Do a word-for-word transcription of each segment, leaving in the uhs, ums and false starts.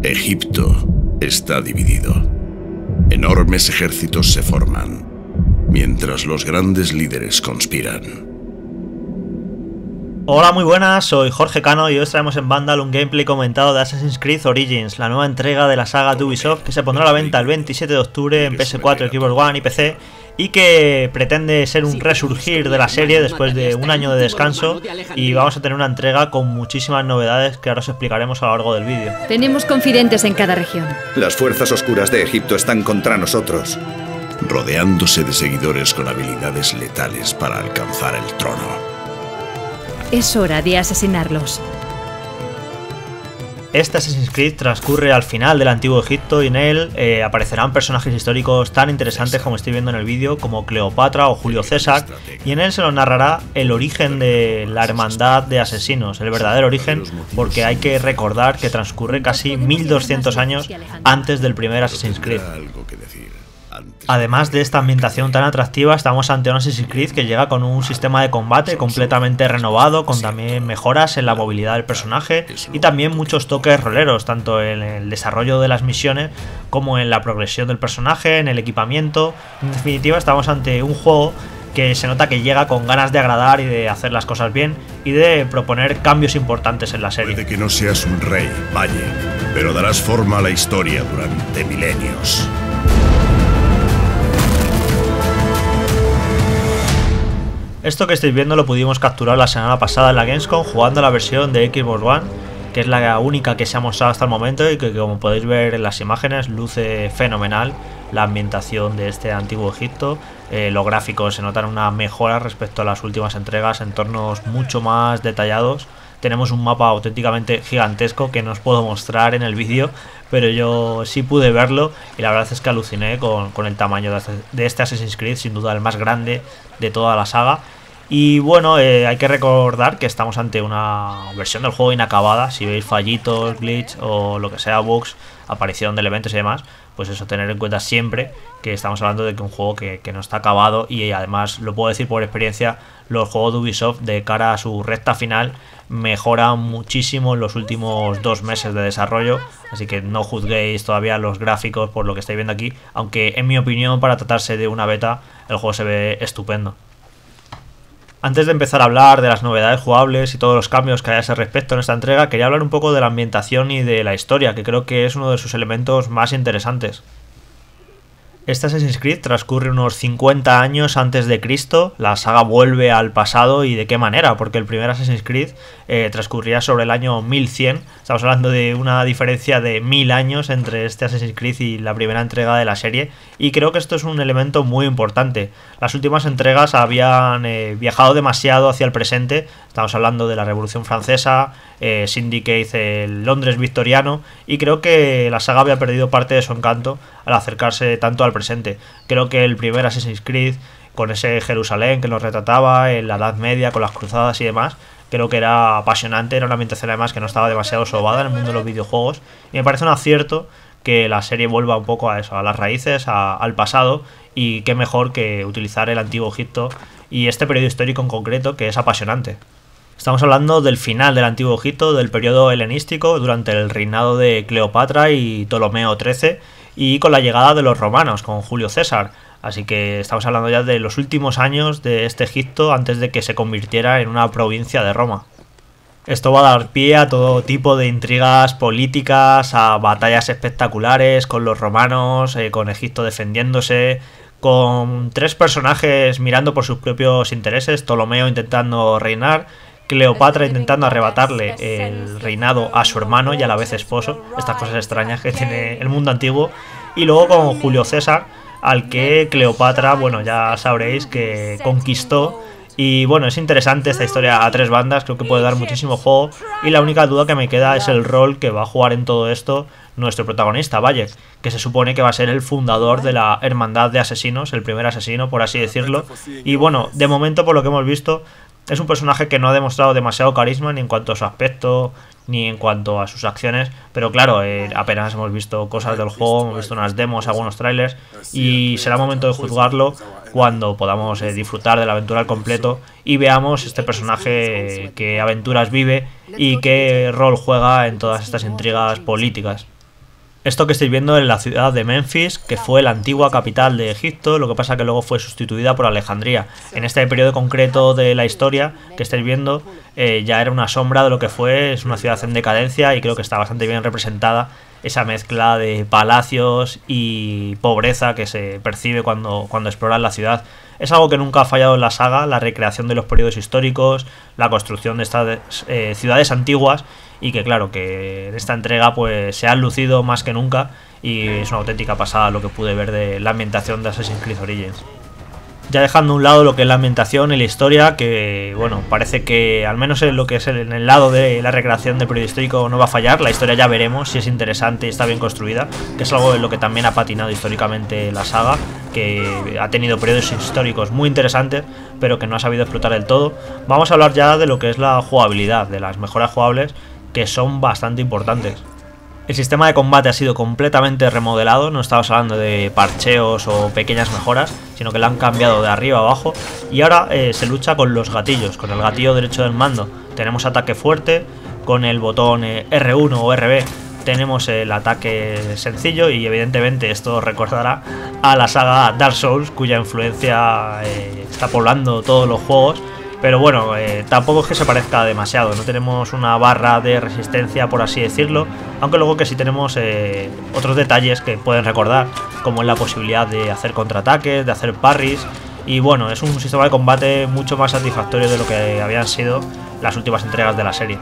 Egipto está dividido. Enormes ejércitos se forman, mientras los grandes líderes conspiran. Hola, muy buenas, soy Jorge Cano y hoy os traemos en Vandal un gameplay comentado de Assassin's Creed Origins, la nueva entrega de la saga de Ubisoft que se pondrá a la venta el veintisiete de octubre en P S cuatro, Xbox One y P C, y que pretende ser un resurgir de la serie después de un año de descanso, y vamos a tener una entrega con muchísimas novedades que ahora os explicaremos a lo largo del vídeo. Tenemos confidentes en cada región. Las fuerzas oscuras de Egipto están contra nosotros, rodeándose de seguidores con habilidades letales para alcanzar el trono. Es hora de asesinarlos. Este Assassin's Creed transcurre al final del antiguo Egipto y en él eh, aparecerán personajes históricos tan interesantes como estoy viendo en el vídeo, como Cleopatra o Julio César, y en él se nos narrará el origen de la hermandad de asesinos, el verdadero origen, porque hay que recordar que transcurre casi mil doscientos años antes del primer Assassin's Creed. Además de esta ambientación tan atractiva, estamos ante un Assassin's Creed que llega con un sistema de combate completamente renovado, con también mejoras en la movilidad del personaje y también muchos toques roleros, tanto en el desarrollo de las misiones como en la progresión del personaje, en el equipamiento. En definitiva, estamos ante un juego que se nota que llega con ganas de agradar y de hacer las cosas bien y de proponer cambios importantes en la serie. Puede que no seas un rey, Valle, pero darás forma a la historia durante milenios. Esto que estáis viendo lo pudimos capturar la semana pasada en la Gamescom jugando la versión de Xbox One, que es la única que se ha mostrado hasta el momento y que, como podéis ver en las imágenes, luce fenomenal la ambientación de este antiguo Egipto. Eh, los gráficos se notan una mejora respecto a las últimas entregas, entornos mucho más detallados. Tenemos un mapa auténticamente gigantesco que no os puedo mostrar en el vídeo, pero yo sí pude verlo y la verdad es que aluciné con, con el tamaño de este, de este Assassin's Creed, sin duda el más grande de toda la saga. Y bueno, eh, hay que recordar que estamos ante una versión del juego inacabada. Si veis fallitos, glitch o lo que sea, bugs, aparición de elementos y demás, pues eso, tener en cuenta siempre que estamos hablando de que un juego que, que no está acabado, y además lo puedo decir por experiencia, los juegos de Ubisoft de cara a su recta final mejoran muchísimo en los últimos dos meses de desarrollo, así que no juzguéis todavía los gráficos por lo que estáis viendo aquí, aunque en mi opinión, para tratarse de una beta, el juego se ve estupendo. Antes de empezar a hablar de las novedades jugables y todos los cambios que hay a ese respecto en esta entrega, quería hablar un poco de la ambientación y de la historia, que creo que es uno de sus elementos más interesantes. Este Assassin's Creed transcurre unos cincuenta años antes de Cristo. La saga vuelve al pasado, y de qué manera, porque el primer Assassin's Creed eh, transcurría sobre el año mil cien. Estamos hablando de una diferencia de mil años entre este Assassin's Creed y la primera entrega de la serie, y creo que esto es un elemento muy importante. Las últimas entregas habían eh, viajado demasiado hacia el presente. Estamos hablando de la Revolución Francesa, eh, Syndicate, el Londres victoriano, y creo que la saga había perdido parte de su encanto al acercarse tanto al presente. Creo que el primer Assassin's Creed, con ese Jerusalén que nos retrataba en la Edad Media, con las cruzadas y demás, creo que era apasionante, era una ambientación además que no estaba demasiado sobada en el mundo de los videojuegos, y me parece un acierto que la serie vuelva un poco a eso, a las raíces, a, al pasado, y qué mejor que utilizar el antiguo Egipto y este periodo histórico en concreto, que es apasionante. Estamos hablando del final del antiguo Egipto, del periodo helenístico, durante el reinado de Cleopatra y Ptolomeo trece, y con la llegada de los romanos, con Julio César. Así que estamos hablando ya de los últimos años de este Egipto antes de que se convirtiera en una provincia de Roma. Esto va a dar pie a todo tipo de intrigas políticas, a batallas espectaculares con los romanos, eh, con Egipto defendiéndose, con tres personajes mirando por sus propios intereses: Ptolomeo intentando reinar, Cleopatra intentando arrebatarle el reinado a su hermano y a la vez esposo, estas cosas extrañas que tiene el mundo antiguo, y luego con Julio César, al que Cleopatra, bueno, ya sabréis que conquistó. Y bueno, es interesante esta historia a tres bandas, creo que puede dar muchísimo juego, y la única duda que me queda es el rol que va a jugar en todo esto nuestro protagonista, Valle, que se supone que va a ser el fundador de la hermandad de asesinos, el primer asesino, por así decirlo. Y bueno, de momento, por lo que hemos visto, es un personaje que no ha demostrado demasiado carisma, ni en cuanto a su aspecto, ni en cuanto a sus acciones, pero claro, eh, apenas hemos visto cosas del juego, hemos visto unas demos, algunos trailers, y será momento de juzgarlo cuando podamos eh, disfrutar de la aventura al completo y veamos este personaje, eh, qué aventuras vive y qué rol juega en todas estas intrigas políticas. Esto que estáis viendo es la ciudad de Memphis, que fue la antigua capital de Egipto, lo que pasa que luego fue sustituida por Alejandría. En este periodo concreto de la historia que estáis viendo, eh, ya era una sombra de lo que fue, es una ciudad en decadencia y creo que está bastante bien representada esa mezcla de palacios y pobreza que se percibe cuando, cuando exploras la ciudad. Es algo que nunca ha fallado en la saga, la recreación de los periodos históricos, la construcción de estas eh, ciudades antiguas, y que claro, que en esta entrega pues se han lucido más que nunca y es una auténtica pasada lo que pude ver de la ambientación de Assassin's Creed Origins. Ya dejando a un lado lo que es la ambientación y la historia, que bueno, parece que al menos en lo que es el, en el lado de la recreación de periodo histórico no va a fallar. La historia ya veremos si es interesante y está bien construida, que es algo en lo que también ha patinado históricamente la saga, que ha tenido periodos históricos muy interesantes, pero que no ha sabido explotar del todo. Vamos a hablar ya de lo que es la jugabilidad, de las mejoras jugables, que son bastante importantes. El sistema de combate ha sido completamente remodelado, no estamos hablando de parcheos o pequeñas mejoras, sino que lo han cambiado de arriba a abajo y ahora eh, se lucha con los gatillos, con el gatillo derecho del mando. Tenemos ataque fuerte, con el botón eh, R uno o R B tenemos el ataque sencillo y evidentemente esto recordará a la saga Dark Souls, cuya influencia eh, está poblando todos los juegos. Pero bueno, eh, tampoco es que se parezca demasiado, no tenemos una barra de resistencia, por así decirlo, aunque luego que sí tenemos eh, otros detalles que pueden recordar, como es la posibilidad de hacer contraataques, de hacer parries, y bueno, es un sistema de combate mucho más satisfactorio de lo que habían sido las últimas entregas de la serie.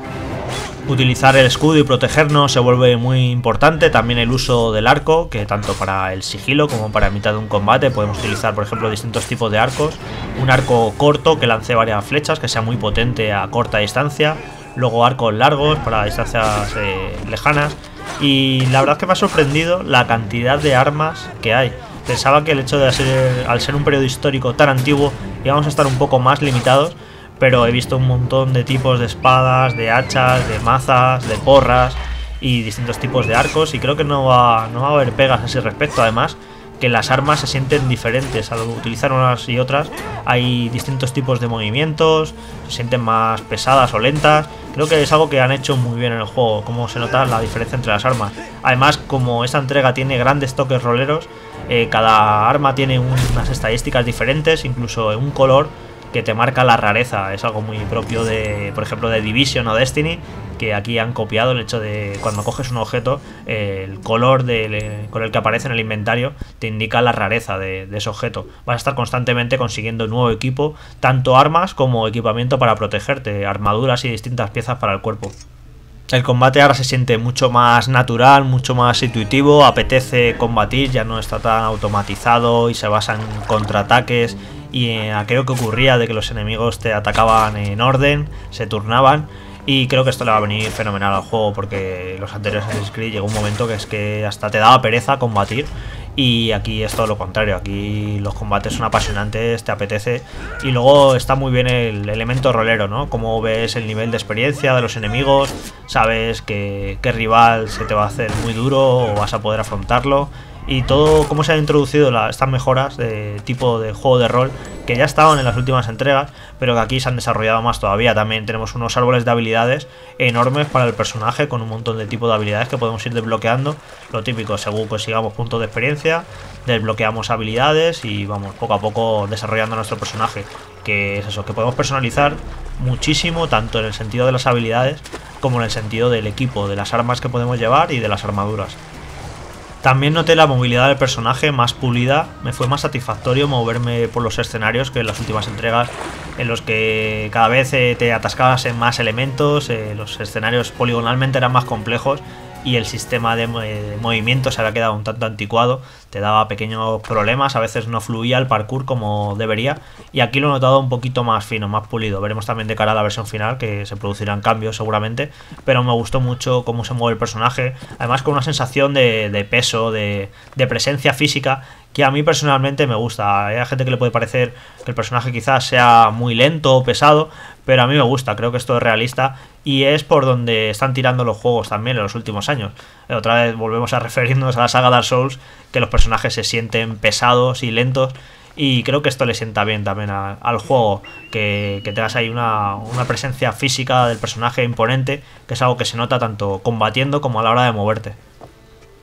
Utilizar el escudo y protegernos se vuelve muy importante, también el uso del arco, que tanto para el sigilo como para mitad de un combate podemos utilizar, por ejemplo, distintos tipos de arcos. Un arco corto que lance varias flechas, que sea muy potente a corta distancia, luego arcos largos para distancias eh, lejanas, y la verdad es que me ha sorprendido la cantidad de armas que hay. Pensaba que el hecho de ser, al ser un periodo histórico tan antiguo, íbamos a estar un poco más limitados, pero he visto un montón de tipos de espadas, de hachas, de mazas, de porras y distintos tipos de arcos, y creo que no va, no va a haber pegas a ese respecto. Además, que las armas se sienten diferentes al utilizar unas y otras. Hay distintos tipos de movimientos, se sienten más pesadas o lentas. Creo que es algo que han hecho muy bien en el juego, cómo se nota la diferencia entre las armas. Además, como esta entrega tiene grandes toques roleros, eh, cada arma tiene unas estadísticas diferentes, incluso un color que te marca la rareza. Es algo muy propio de, por ejemplo, de Division o Destiny, que aquí han copiado el hecho de cuando coges un objeto, eh, el color de, con el que aparece en el inventario te indica la rareza de, de ese objeto. Vas a estar constantemente consiguiendo nuevo equipo, tanto armas como equipamiento para protegerte, armaduras y distintas piezas para el cuerpo. El combate ahora se siente mucho más natural, mucho más intuitivo, apetece combatir, ya no está tan automatizado y se basa en contraataques y en aquello que ocurría de que los enemigos te atacaban en orden, se turnaban, y creo que esto le va a venir fenomenal al juego, porque los anteriores Assassin's Creed llegó un momento que es que hasta te daba pereza combatir, y aquí es todo lo contrario. Aquí los combates son apasionantes, te apetece, y luego está muy bien el elemento rolero, ¿no? Como ves el nivel de experiencia de los enemigos, sabes que qué rival se te va a hacer muy duro o vas a poder afrontarlo, y todo cómo se han introducido la, estas mejoras de tipo de juego de rol que ya estaban en las últimas entregas, pero que aquí se han desarrollado más todavía. También tenemos unos árboles de habilidades enormes para el personaje, con un montón de tipos de habilidades que podemos ir desbloqueando. Lo típico, según consigamos puntos de experiencia, desbloqueamos habilidades y vamos poco a poco desarrollando nuestro personaje, que es eso, que podemos personalizar muchísimo, tanto en el sentido de las habilidades como en el sentido del equipo, de las armas que podemos llevar y de las armaduras. También noté la movilidad del personaje más pulida, me fue más satisfactorio moverme por los escenarios que en las últimas entregas, en los que cada vez eh, te atascabas en más elementos, eh, los escenarios poligonalmente eran más complejos y el sistema de, de movimiento se había quedado un tanto anticuado, te daba pequeños problemas, a veces no fluía el parkour como debería, y aquí lo he notado un poquito más fino, más pulido. Veremos también de cara a la versión final que se producirán cambios seguramente, pero me gustó mucho cómo se mueve el personaje, además con una sensación de, de peso, de, de presencia física, que a mí personalmente me gusta. Hay gente que le puede parecer que el personaje quizás sea muy lento o pesado, pero a mí me gusta, creo que esto es realista y es por donde están tirando los juegos también en los últimos años. Otra vez volvemos a referirnos a la saga Dark Souls, que los personajes se sienten pesados y lentos, y creo que esto le sienta bien también a, al juego, que, que tengas ahí una, una presencia física del personaje imponente, que es algo que se nota tanto combatiendo como a la hora de moverte.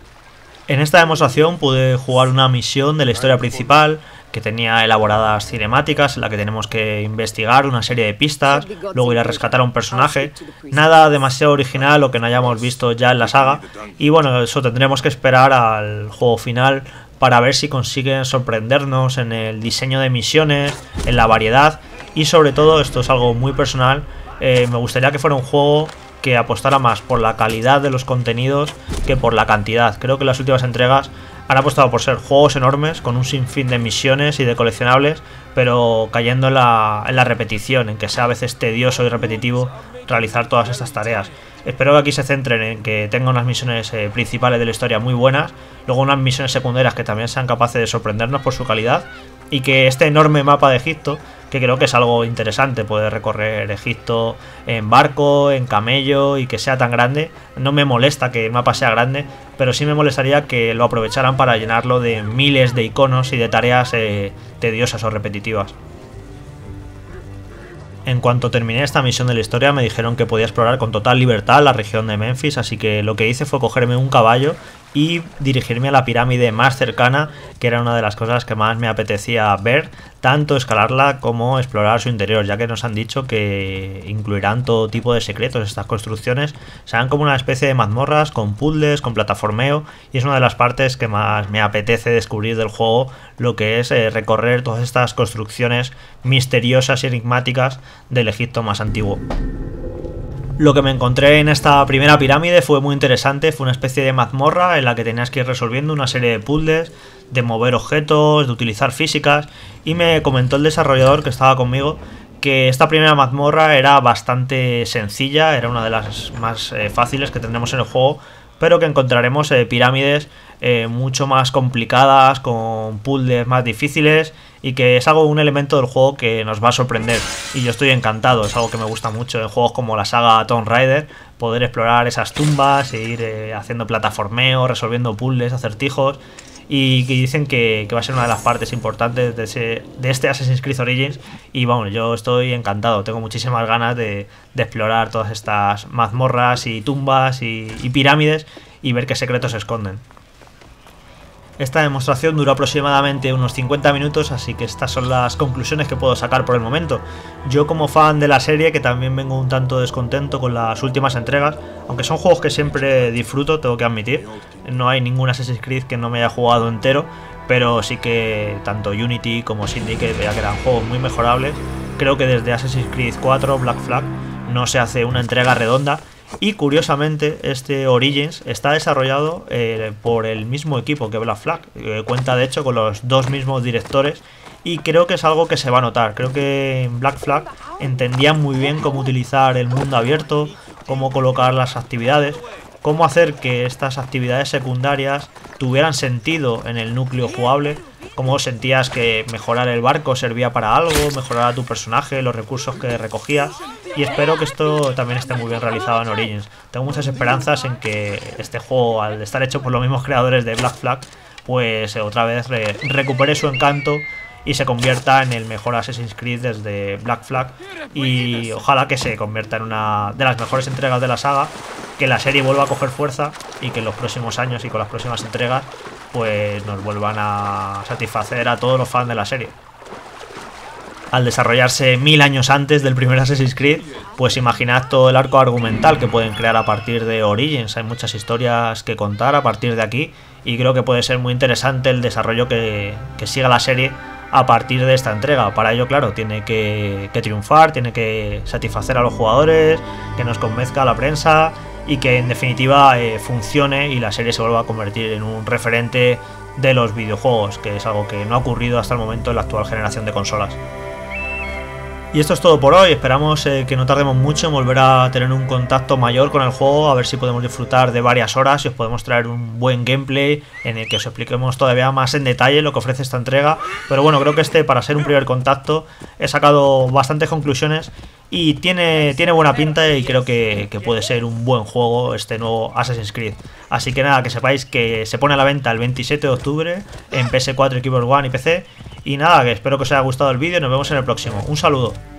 En esta demostración pude jugar una misión de la historia principal que tenía elaboradas cinemáticas en la que tenemos que investigar una serie de pistas, luego ir a rescatar a un personaje, nada demasiado original o que no hayamos visto ya en la saga, y bueno, eso tendremos que esperar al juego final para ver si consiguen sorprendernos en el diseño de misiones, en la variedad y sobre todo, esto es algo muy personal, eh, me gustaría que fuera un juego que apostara más por la calidad de los contenidos que por la cantidad. Creo que las últimas entregas han apostado por ser juegos enormes con un sinfín de misiones y de coleccionables, pero cayendo en la, en la repetición, en que sea a veces tedioso y repetitivo realizar todas estas tareas. Espero que aquí se centren en que tenga unas misiones eh, principales de la historia muy buenas, luego unas misiones secundarias que también sean capaces de sorprendernos por su calidad, y que este enorme mapa de Egipto, que creo que es algo interesante, poder recorrer Egipto en barco, en camello y que sea tan grande. No me molesta que el mapa sea grande, pero sí me molestaría que lo aprovecharan para llenarlo de miles de iconos y de tareas eh, tediosas o repetitivas. En cuanto terminé esta misión de la historia me dijeron que podía explorar con total libertad la región de Memphis, así que lo que hice fue cogerme un caballo y dirigirme a la pirámide más cercana, que era una de las cosas que más me apetecía ver, tanto escalarla como explorar su interior, ya que nos han dicho que incluirán todo tipo de secretos. Estas construcciones serán como una especie de mazmorras con puzzles, con plataformeo, y es una de las partes que más me apetece descubrir del juego, lo que es eh, recorrer todas estas construcciones misteriosas y enigmáticas del Egipto más antiguo. Lo que me encontré en esta primera pirámide fue muy interesante, fue una especie de mazmorra en la que tenías que ir resolviendo una serie de puzzles, de mover objetos, de utilizar físicas, y me comentó el desarrollador que estaba conmigo que esta primera mazmorra era bastante sencilla, era una de las más eh, fáciles que tendremos en el juego, pero que encontraremos eh, pirámides eh, mucho más complicadas, con puzzles más difíciles, y que es algo, un elemento del juego que nos va a sorprender, y yo estoy encantado. Es algo que me gusta mucho en juegos como la saga Tomb Raider, poder explorar esas tumbas e ir eh, haciendo plataformeo, resolviendo puzzles, acertijos, y que dicen que, que va a ser una de las partes importantes de, ese, de este Assassin's Creed Origins, y bueno, yo estoy encantado, tengo muchísimas ganas de, de explorar todas estas mazmorras y tumbas y, y pirámides y ver qué secretos se esconden. Esta demostración duró aproximadamente unos cincuenta minutos, así que estas son las conclusiones que puedo sacar por el momento. Yo, como fan de la serie, que también vengo un tanto descontento con las últimas entregas, aunque son juegos que siempre disfruto, tengo que admitir, no hay ningún Assassin's Creed que no me haya jugado entero, pero sí que tanto Unity como Syndicate veía que eran juegos muy mejorables. Creo que desde Assassin's Creed cuatro, Black Flag, no se hace una entrega redonda. Y curiosamente este Origins está desarrollado eh, por el mismo equipo que Black Flag, eh, cuenta de hecho con los dos mismos directores, y creo que es algo que se va a notar. Creo que en Black Flag entendían muy bien cómo utilizar el mundo abierto, cómo colocar las actividades, cómo hacer que estas actividades secundarias tuvieran sentido en el núcleo jugable, cómo sentías que mejorar el barco servía para algo, mejorar a tu personaje, los recursos que recogía, y espero que esto también esté muy bien realizado en Origins. Tengo muchas esperanzas en que este juego, al estar hecho por los mismos creadores de Black Flag, pues otra vez re recupere su encanto y se convierta en el mejor Assassin's Creed desde Black Flag, y ojalá que se convierta en una de las mejores entregas de la saga, que la serie vuelva a coger fuerza y que en los próximos años y con las próximas entregas pues nos vuelvan a satisfacer a todos los fans de la serie. Al desarrollarse mil años antes del primer Assassin's Creed, pues imaginad todo el arco argumental que pueden crear a partir de Origins. Hay muchas historias que contar a partir de aquí, y creo que puede ser muy interesante el desarrollo que, que siga la serie a partir de esta entrega. Para ello, claro, tiene que, que triunfar, tiene que satisfacer a los jugadores, que nos convenzca a la prensa, y que en definitiva eh, funcione y la serie se vuelva a convertir en un referente de los videojuegos, que es algo que no ha ocurrido hasta el momento en la actual generación de consolas. Y esto es todo por hoy. Esperamos eh, que no tardemos mucho en volver a tener un contacto mayor con el juego, a ver si podemos disfrutar de varias horas y os podemos traer un buen gameplay en el que os expliquemos todavía más en detalle lo que ofrece esta entrega. Pero bueno, creo que este, para ser un primer contacto, he sacado bastantes conclusiones y tiene, tiene buena pinta, y creo que, que puede ser un buen juego este nuevo Assassin's Creed. Así que nada, que sepáis que se pone a la venta el veintisiete de octubre en P S cuatro, Xbox One y P C. Y nada, que espero que os haya gustado el vídeo y nos vemos en el próximo. Un saludo.